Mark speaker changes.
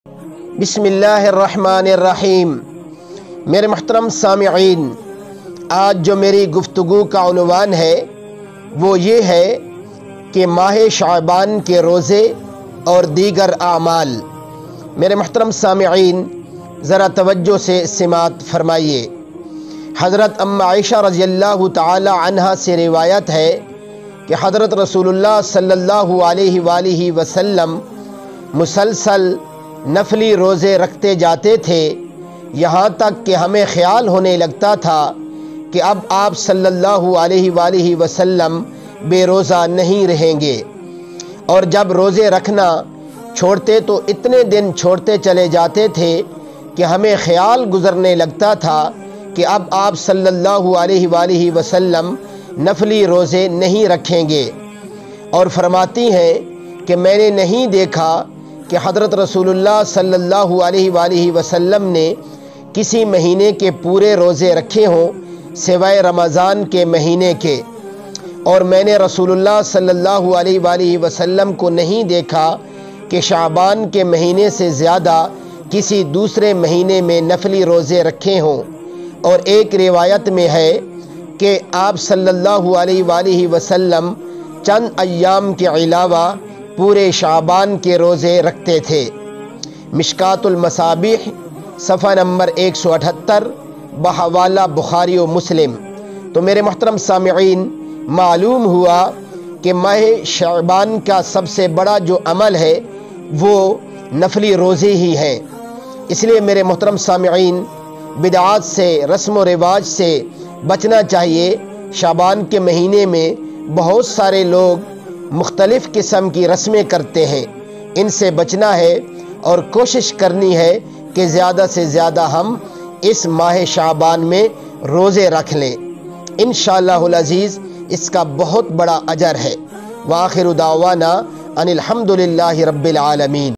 Speaker 1: بسم اللہ الرحمن الرحیم۔ میرے محترم سامعین، آج جو میری گفتگو کا عنوان ہے وہ یہ ہے کہ ماہ شعبان کے روزے اور دیگر اعمال۔ میرے محترم سامعین، ذرا توجہ سے سماعت فرمائیے۔ حضرت ام عائشہ رضی اللہ تعالی عنہا سے روایت ہے کہ حضرت رسول اللہ صلی اللہ علیہ وآلہ وسلم مسلسل نفلی روزے رکھتے جاتے تھے، یہاں تک کہ ہمیں خیال ہونے لگتا تھا کہ اب آپ صلی اللہ علیہ وآلہ وسلم بے روزہ نہیں رہیں گے، اور جب روزے رکھنا چھوڑتے تو اتنے دن چھوڑتے چلے جاتے تھے کہ ہمیں خیال گزرنے لگتا تھا کہ اب آپ صلی اللہ علیہ وآلہ وسلم نفلی روزے نہیں رکھیں گے، اور فرماتی ہیں کہ میں نے نہیں دیکھا کہ حضرت رسول اللہ صلی اللہ علیہ وآلہ وسلم نے کسی مہینے کے پورے روزے رکھے ہوں سوائے رمضان کے مہینے کے، اور میں نے رسول اللہ صلی اللہ علیہ وآلہ وسلم کو نہیں دیکھا کہ شعبان کے مہینے سے زیادہ کسی دوسرے مہینے میں نفلی روزے رکھے ہوں۔ اور ایک روایت میں ہے کہ آپ صلی اللہ علیہ وآلہ وسلم چند ایام کے علاوہ پورے شعبان کے روزے رکھتے تھے۔ مشکات المصابیح صفحہ نمبر 178 بحوالہ بخاری و مسلم۔ تو میرے محترم سامعین، معلوم ہوا کہ ماہ شعبان کا سب سے بڑا جو عمل ہے وہ نفلی روزے ہی ہیں۔ اس لیے میرے محترم سامعین، بدعات سے، رسم و رواج سے بچنا چاہیے۔ شعبان کے مہینے میں بہت سارے لوگ مختلف قسم کی رسمیں کرتے ہیں، ان سے بچنا ہے اور کوشش کرنی ہے کہ زیادہ سے زیادہ ہم اس ماہ شعبان میں روزے رکھ لیں۔ انشاءاللہ العزیز اس کا بہت بڑا اجر ہے۔ وآخر دعوانا ان الحمدللہ رب العالمین۔